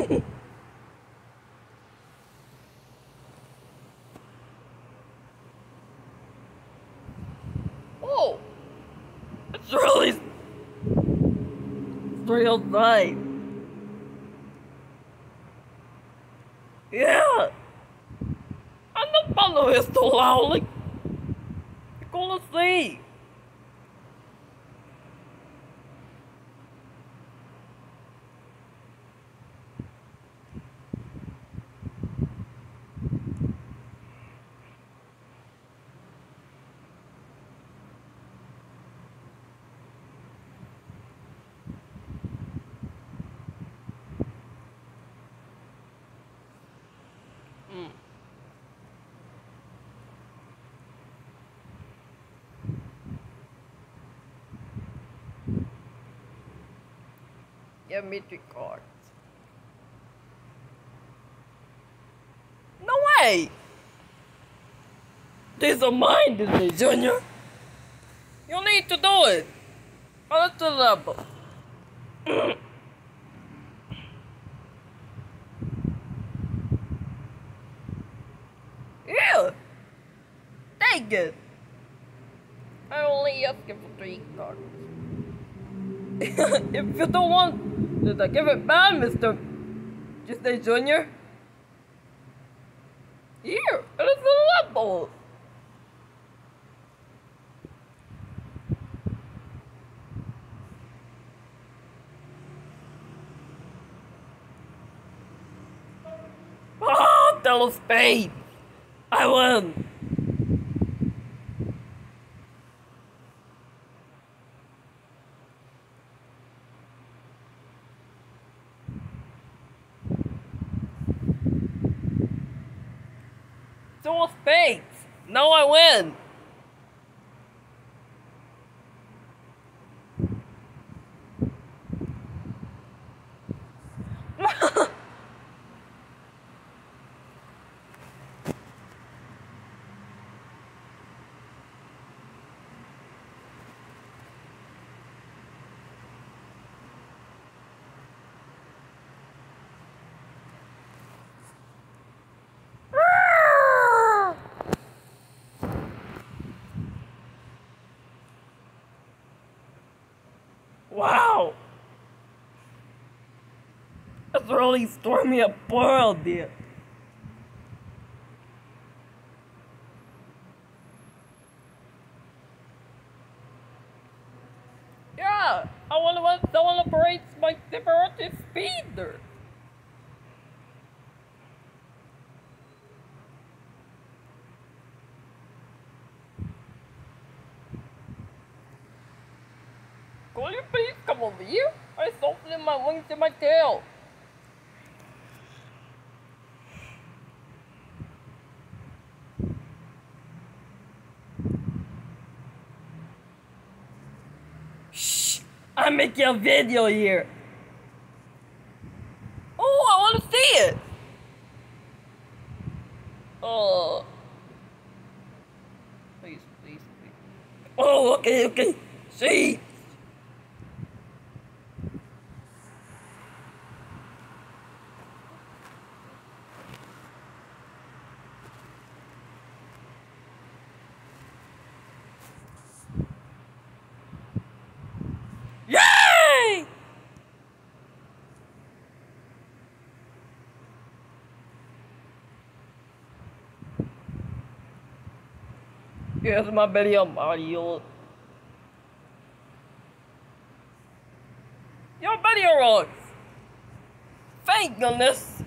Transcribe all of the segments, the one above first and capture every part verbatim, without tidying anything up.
Oh, it's really it's real nice. Yeah, I'm not following it so loudly. You're gonna see. Mm. Give me three cards. No way! These are mine, Disney Junior. You need to do it. On the level. Yeah. Take it. I only ask you for three cards. If you don't want, then I give it back, Mister Disney Junior. Here, it is a level. Ah, tell of spades. I win. Two of spades. Now I win. Wow! That's really stormy up world, dear. Yeah, I wanna want someone operates my separative speeder. Could you please come over here? I softened my wings and my tail. Shh! I'm making a video here. Oh, I want to see it. Oh. Please, please, please. Oh, okay, okay. See. Yay! Here's my video, Mario. Your video runs. Thank goodness.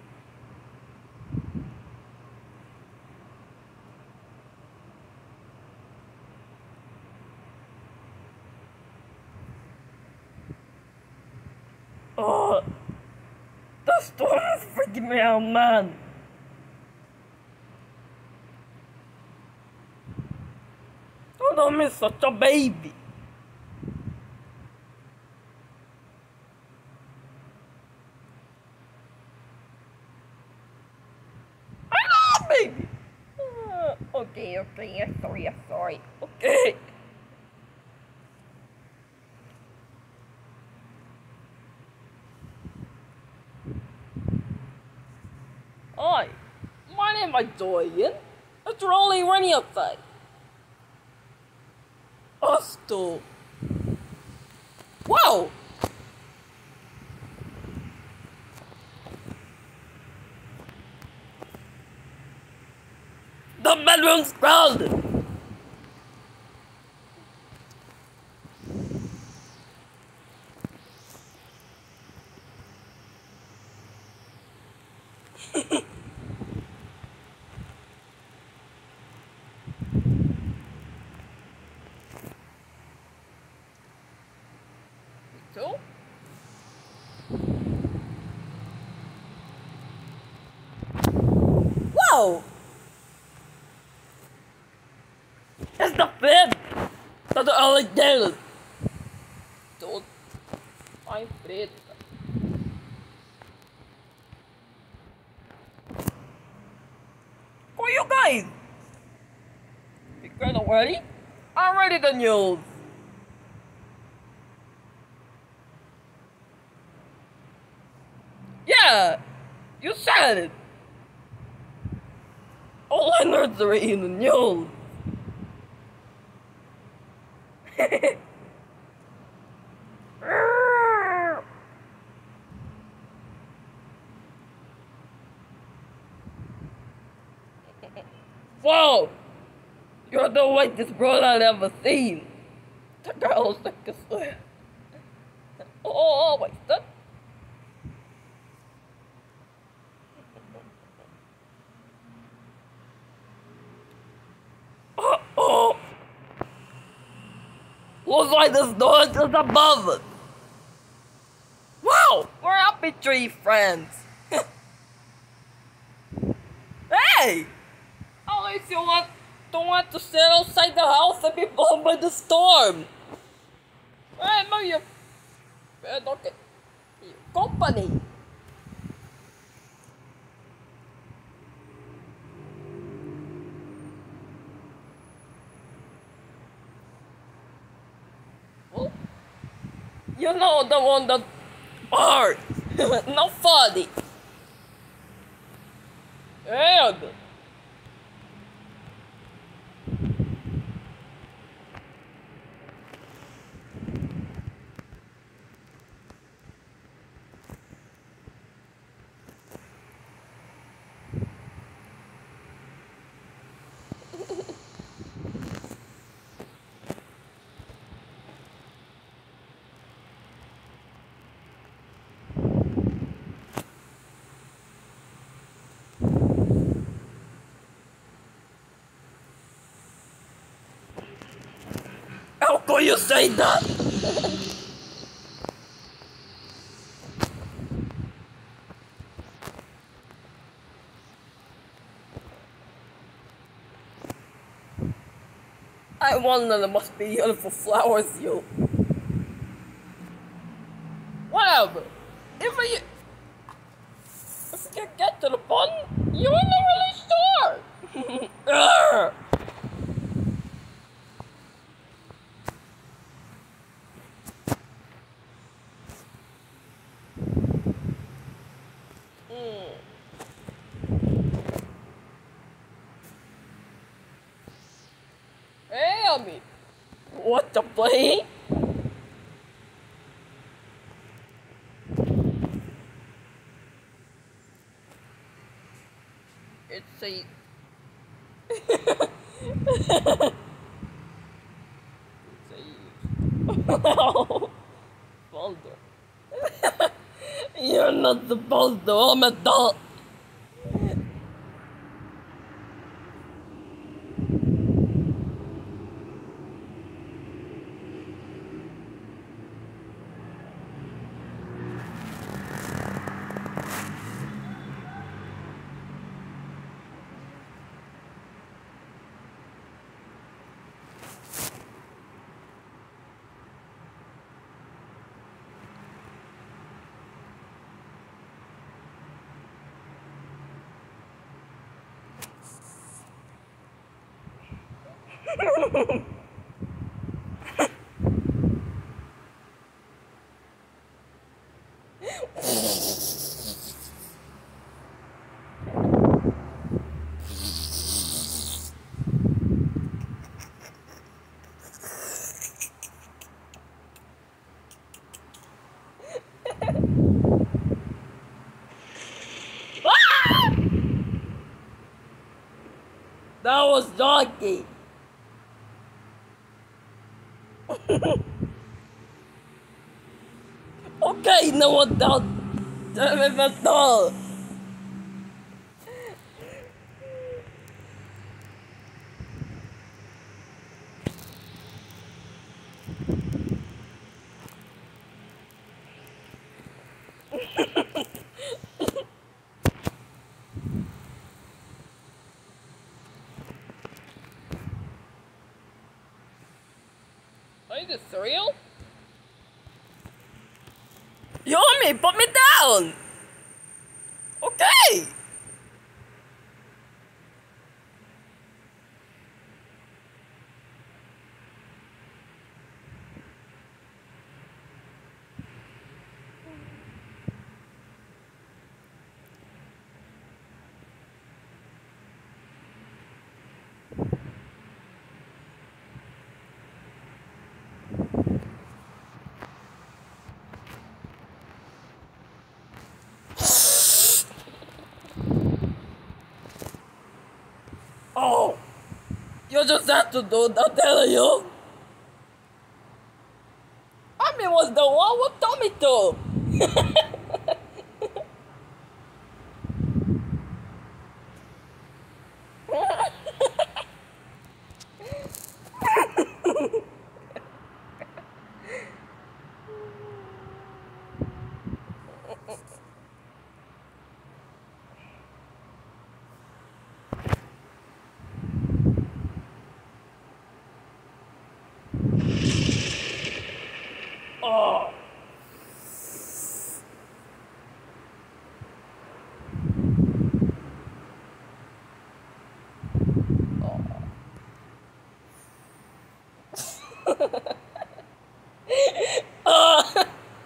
Oh, the storm is freaking me out, man. Oh, don't miss such a baby. I love baby. Uh, okay, okay, I'm sorry, I'm sorry. Okay. Hi, my name is Dorian. It's really rainy outside. Us too. Wow! The bedroom's crowded! So? Wow! It's the bed! That's the alligator! Don't... I'm afraid. For you guys! You guys are ready? I'm ready the news! Yeah! You said it! All I nerds are in the news! Wow! You're the whitest broad I've ever seen! The girl's like a swear. Oh, wait, that? Uh oh! Looks like this door is above us! Wow! We're happy tree friends! Hey! At least you want, don't want to sit outside the house and be blown by the storm! Hey, no, you... Don't get... company! Oh? You know the one that hard! Not funny! And... How could you say that? I wonder there must be beautiful flowers, you. Whatever. If I... If you get to the button, you're not really sure. Hey, Ami. What the play? It's a... it's a... Boulder. You're not supposed to, I'm an adult. was joking. Okay, no one doubt. No. Are you the cereal? Yomi, put me down! Okay! Oh! You just have to do that, telling you! Ami was the one who told me to! Oh! Oh!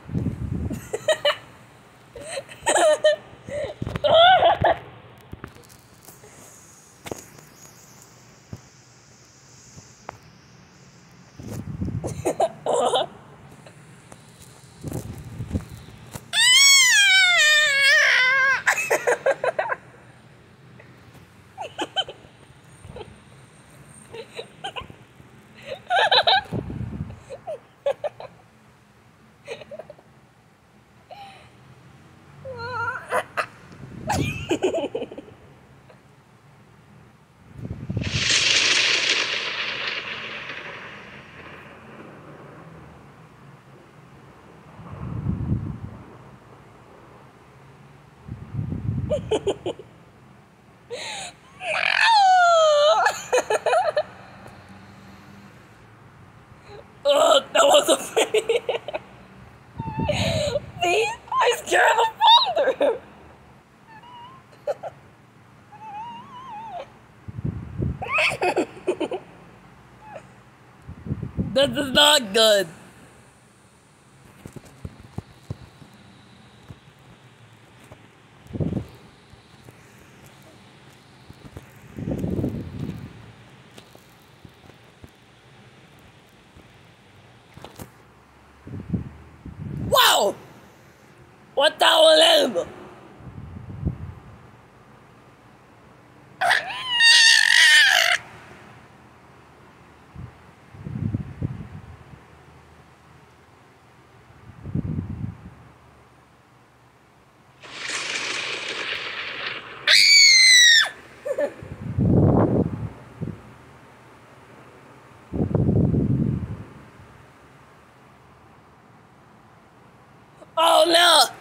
Oh, that was a thing. See? I scared of thunder. This is not good. Wow! What the hell? Oh no!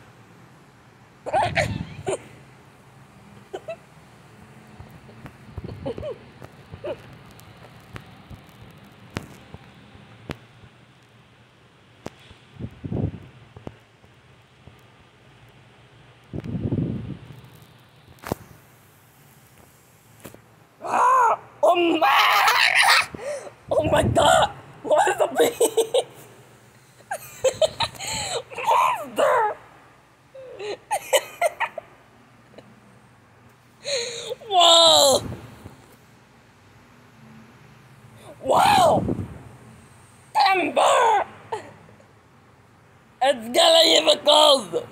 Ah! Oh my! Oh my god! What is the beast? Monster! Whoa! Wow! Timber! It's gonna even cold!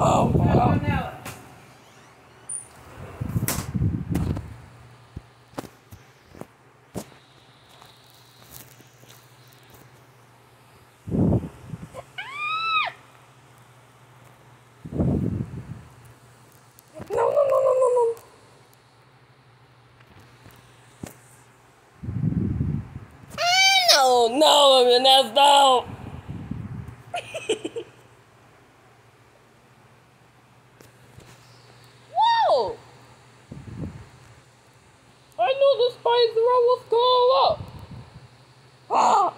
Oh, wow. No, no, no, no, no, no. Ah, no, no, I mean, that's no. Whoa! I knew the spider was going up. Ah!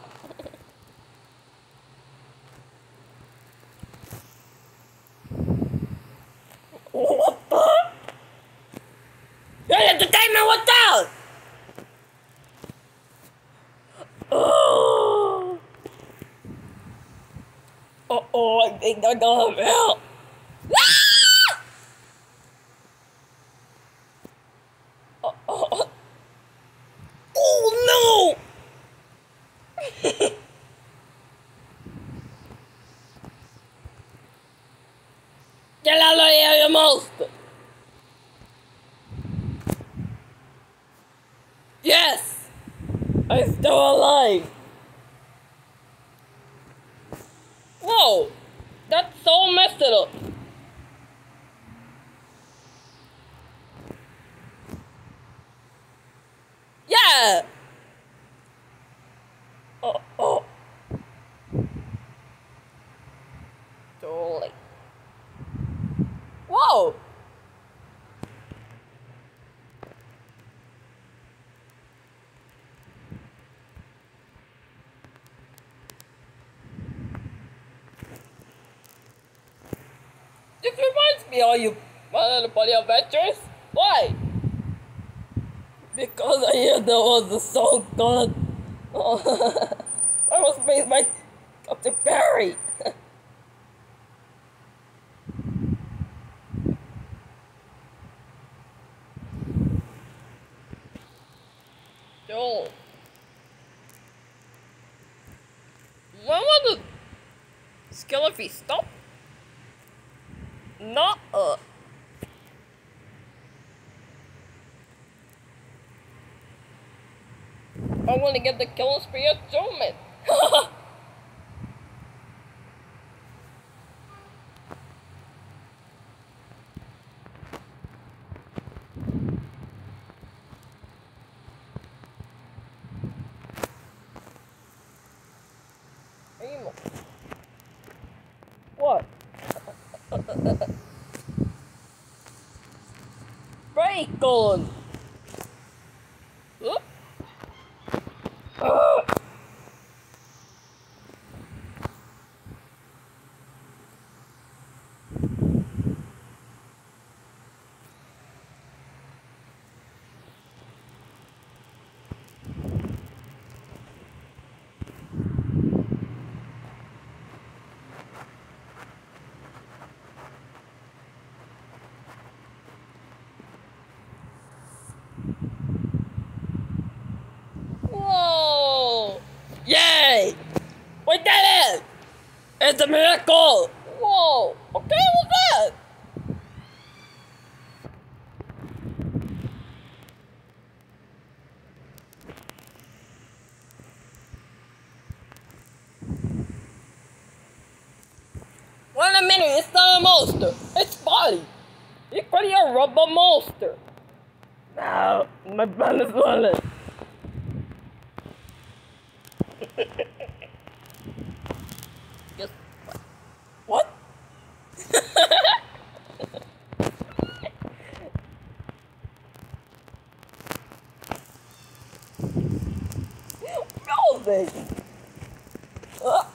What the? Your entertainment was down! Oh! Uh oh, I think they're gonna melt. Ah! Uh oh. Oh no! Get out of here, you monster! Yes! I'm still alive! Whoa! That so messed it up! Yeah! Oh, oh. Too late. Whoa! This reminds me of you, My Little Pony Adventures. Why? Because I hear there was a song called oh, I was made by Captain Barry. Yo. When was the skeleton stop? Not uh I want to get the Killer Spear achievement. What? Break on. Huh? Uh. Whoa! Yay! We did it! It's a miracle! Whoa! Okay with that! Wait a minute, it's not a monster! It's body! It's probably a rubber monster! No, my plan is running! Guess what? What? Go, baby! Uh.